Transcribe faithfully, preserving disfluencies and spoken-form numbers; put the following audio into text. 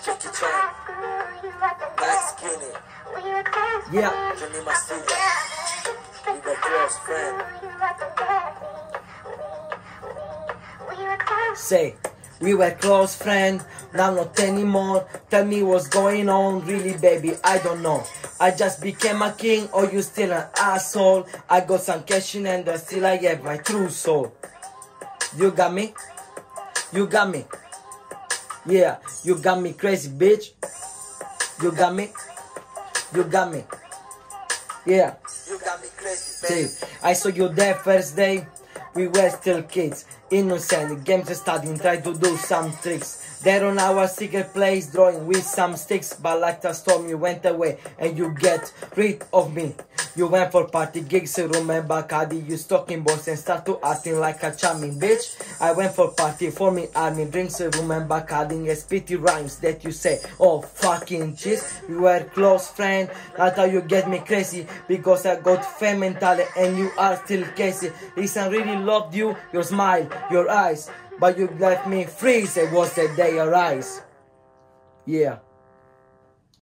Jackie Chan, nice skinny. Yeah. Johnny Mastilla, we were close friend. Say, we were close friends, now not anymore. Tell me what's going on, really baby, I don't know. I just became a king, or you still an asshole. I got some cash in and still I have my true soul. You got me? You got me? Yeah, you got me crazy, bitch. You got me? You got me? Yeah. You got me crazy, baby. See, I saw you there first day. We were still kids, innocent, games studying, try to do some tricks. There on our secret place, drawing with some sticks. But like the storm, you went away and you get rid of me. You went for party gigs, remember bacardi, you stalking boys and start to acting like a charming bitch. I went for party, forming army, drinks, remember bacardi, and spitty rhymes that you say, oh fucking cheese. We were close friends, that's how you get me crazy, because I got fame mentally and you are still Casey. Listen, I really loved you, your smile, your eyes, but you left me freeze, it was the day you rise. Yeah.